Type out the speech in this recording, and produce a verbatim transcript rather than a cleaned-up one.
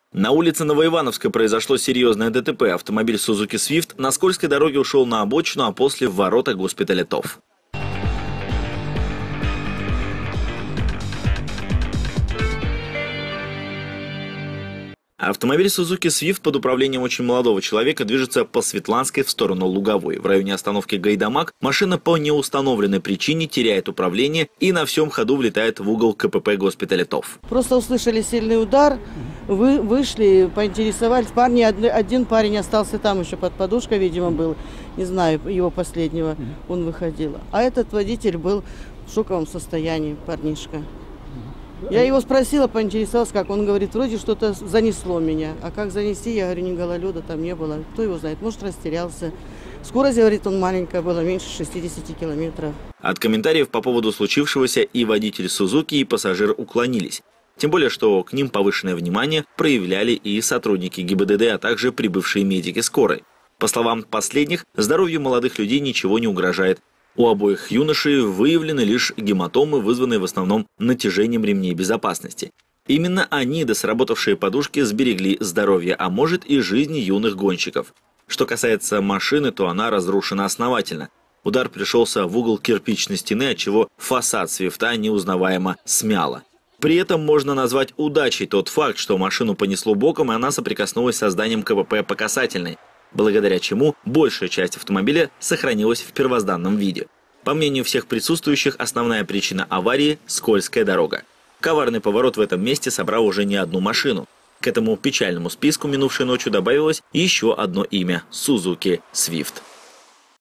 На улице Новоивановской произошло серьезное ДТП. Автомобиль Suzuki Swift на скользкой дороге ушел на обочину, а после в ворота госпиталя ТОВ. Автомобиль Suzuki Swift под управлением очень молодого человека движется по Светланской в сторону Луговой. В районе остановки Гайдамак машина по неустановленной причине теряет управление и на всем ходу влетает в угол КПП госпиталя ТОВ. Просто услышали сильный удар, вы вышли, поинтересовались. Парни, один парень остался там еще под подушкой, видимо, был, не знаю, его последнего, он выходил. А этот водитель был в шоковом состоянии, парнишка. Я его спросила, поинтересовалась, как. Он говорит, вроде что-то занесло меня. А как занести, я говорю, ни гололеда там не было. Кто его знает, может, растерялся. Скорость, говорит, он маленькая была, меньше шестидесяти километров. От комментариев по поводу случившегося и водитель Сузуки, и пассажир уклонились. Тем более, что к ним повышенное внимание проявляли и сотрудники ГИБДД, а также прибывшие медики скорой. По словам последних, здоровью молодых людей ничего не угрожает. У обоих юношей выявлены лишь гематомы, вызванные в основном натяжением ремней безопасности. Именно они, да сработавшие подушки, сберегли здоровье, а может и жизни юных гонщиков. Что касается машины, то она разрушена основательно. Удар пришелся в угол кирпичной стены, отчего фасад Свифта неузнаваемо смяло. При этом можно назвать удачей тот факт, что машину понесло боком, и она соприкоснулась со зданием КПП по касательной, благодаря чему большая часть автомобиля сохранилась в первозданном виде. По мнению всех присутствующих, основная причина аварии – скользкая дорога. Коварный поворот в этом месте собрал уже не одну машину. К этому печальному списку минувшей ночью добавилось еще одно имя – Suzuki Swift.